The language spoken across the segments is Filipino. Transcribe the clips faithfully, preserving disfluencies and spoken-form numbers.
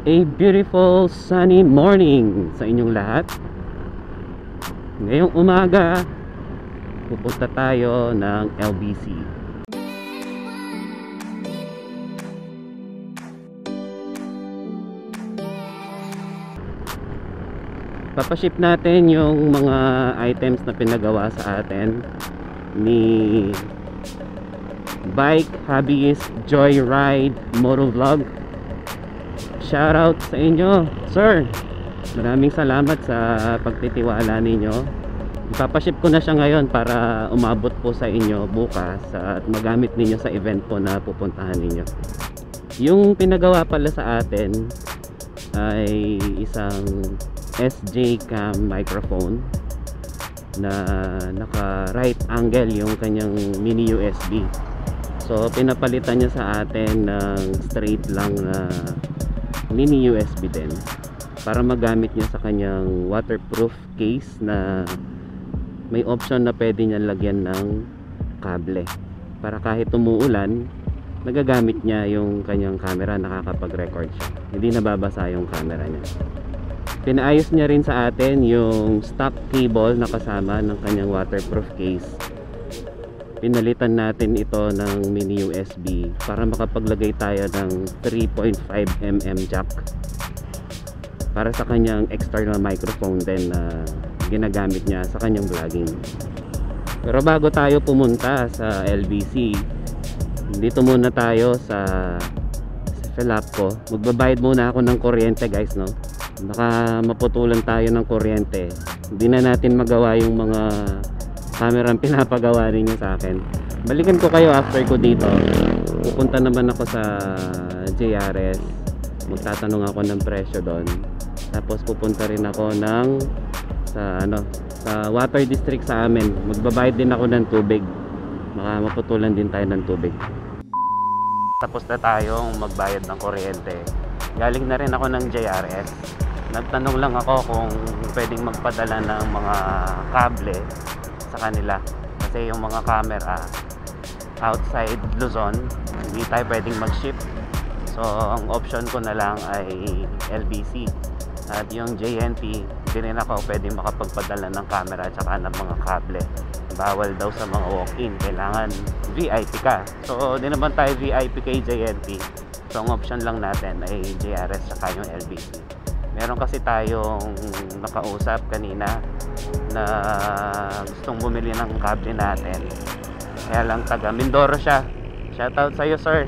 A beautiful sunny morning sa inyong lahat. Ngayong umaga, pupunta tayo ng L B C. Papaship natin yung mga items na pinagawa sa atin ni Bike Hobbyist Joyride Motovlog. Shoutout sa inyo, sir. Maraming salamat sa pagtitiwala ninyo. Ipapaship ko na siya ngayon para umabot po sa inyo bukas at magamit ninyo sa event po na pupuntahan ninyo. Yung pinagawa pala sa atin ay isang S J cam microphone na naka right angle yung kanyang mini U S B. So pinapalitan niya sa atin ng straight lang na mini U S B din para magamit niya sa kanyang waterproof case na may option na pwede niya lagyan ng kable para kahit umuulan nagagamit niya yung kanyang camera, nakakapag-record siya, hindi nababasa yung camera niya. Pinaayos niya rin sa atin yung stock cable na kasama ng kanyang waterproof case. Pinalitan natin ito ng mini U S B para makapaglagay tayo ng three point five millimeter jack para sa kanyang external microphone din na ginagamit niya sa kanyang vlogging. Pero bago tayo pumunta sa L B C, dito muna tayo sa, sa Felapco. Magbabayad muna ako ng kuryente, guys, no? Baka maputulan tayo ng kuryente, hindi na natin magawa yung mga camera ang pinapagawa ninyo sa akin. Balikan ko kayo after ko dito. Pupunta naman ako sa J R S, magtatanong ako ng presyo doon. Tapos pupunta rin ako ng sa ano sa water district sa amin. Magbabayad din ako ng tubig, baka maputulan din tayo ng tubig. Tapos na tayong magbayad ng kuryente. Galing na rin ako ng J R S. Nagtanong lang ako kung pwedeng magpadala ng mga kable sa kanila kasi yung mga camera outside Luzon hindi tayo pwedeng mag-ship, so ang option ko na lang ay L B C at yung J N T. Hindi rin ako pwedeng makapagpadala ng camera at saka ng mga kable, bawal daw sa mga walk-in, kailangan V I P ka. So di naman tayo V I P kay J N T, so ang option lang natin ay J R S saka yung L B C. Meron kasi tayong nakausap kanina na gustong bumili ng kable natin, kaya lang taga Mindoro siya. Shoutout sa iyo, sir.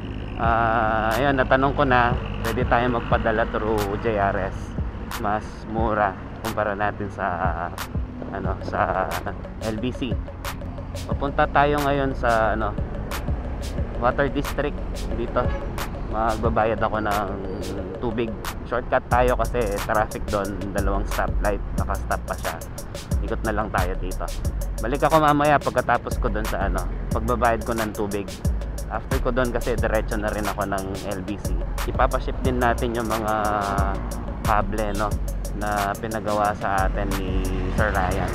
Uh, ayun, natanong ko na pwede tayo magpadala through J R S, mas mura kumpara natin sa ano sa L B C. Papunta tayo ngayon sa ano water district dito. Magbabayad ako ng tubig. Shortcut tayo kasi traffic doon, dalawang stoplight, naka-stop pa siya. Ikot na lang tayo dito. Balik ako mamaya pagkatapos ko doon sa ano pagbabayad ko ng tubig. After ko doon kasi diretso na rin ako ng L B C. Ipapaship din natin yung mga kable, no, na pinagawa sa atin ni Sir Ryan.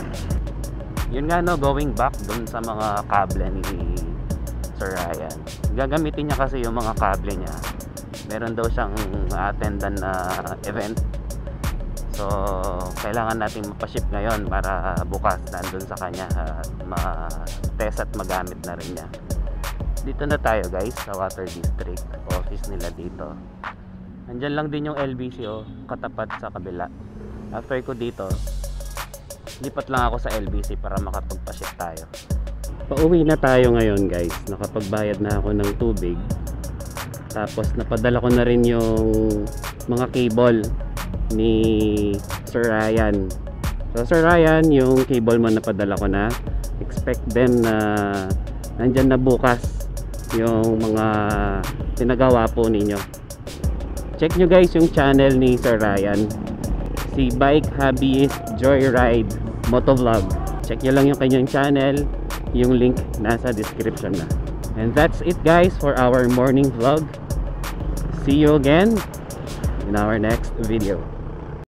Yun nga, no, going back doon sa mga kable ni Sir Ryan, gagamitin niya kasi yung mga kable niya. Meron daw siyang attendan na event, so kailangan nating mapaship ngayon para bukas nandun sa kanya at ma-test at magamit na rin niya. Dito na tayo, guys, sa water district office nila dito. Nandyan lang din yung L B C, oh, katapat sa kabila. After ko dito, lipat lang ako sa L B C para makapagpaship tayo. Pauwi na tayo ngayon, guys. Nakapagbayad na ako ng tubig. Tapos napadala ko na rin yung mga cable ni Sir Ryan. So Sir Ryan, yung cable mo napadala ko na. Expect them na nandyan na bukas yung mga pinagawa po ninyo. Check nyo, guys, yung channel ni Sir Ryan, si Bike Hobbyist Joyride Motovlog. Check nyo lang yung kanyang channel. Yung link nasa description na. And that's it, guys, for our morning vlog. See you again in our next video.